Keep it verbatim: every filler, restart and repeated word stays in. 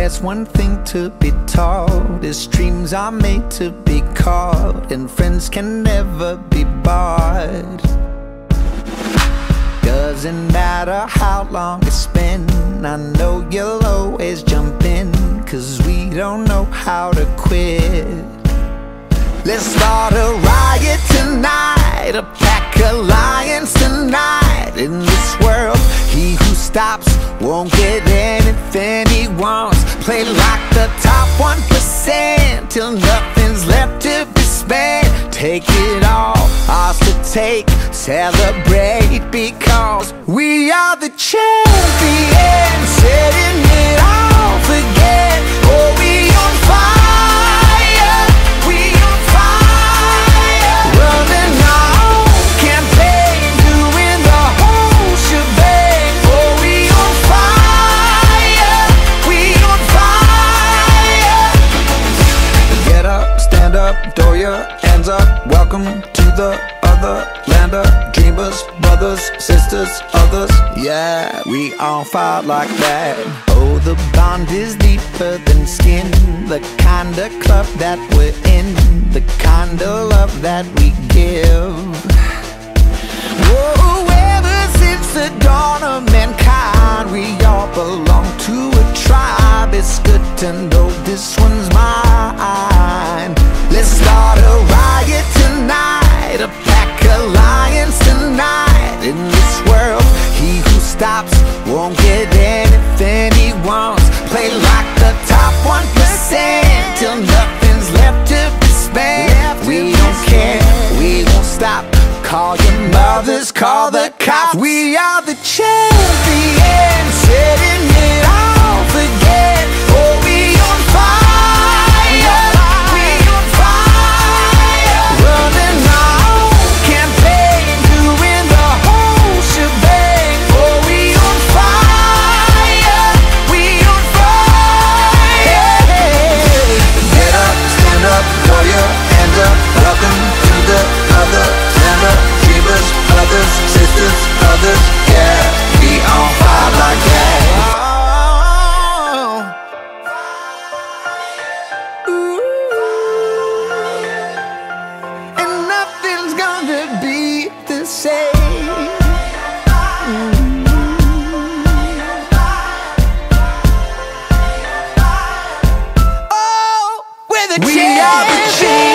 there's one thing to be taught, is dreams are made to be caught, and friends can never be bought. Doesn't matter how long it's been, I know you'll always jump in, cause we don't know how to quit. Let's start a riot tonight, a pack alliance tonight. In this world, he who stops won't get anything he wants. Play like the top one percent till nothing's left to be spent. Take it all, ours to take, celebrate, because we are the champions, setting it off again. Oh, we on fire, we on fire, running our own campaign, doing the whole shebang. Oh, we on fire, we on fire. Get up, stand up, throw your hands up. Welcome to the other land of dreamers, brothers, sisters, others. Yeah, we on fire like that. Oh, the bond is deeper than skin, the kind of club that we're in, the kind of love that we give. Whoa, ever since the dawn of mankind, we all belong to a tribe. It's good to know this one's mine. Let's start a riot tonight, a pack alliance tonight. In this world, he who stops won't get anything he wants. Play like the top one percent till nothing's left to be spent. We don't care, we won't stop. Call your mothers, call the cops. We are the champions, setting it off again. Oh, we on fire, we on fire, running our own campaign, doing the whole shebang. Oh, we on fire, we on fire. Get up, stand up, throw your hands up. Welcome to the other land of dreamers, brothers, sisters, others. Yeah, we on fire like that. And nothing's gonna be the same. Oh, we're the champions.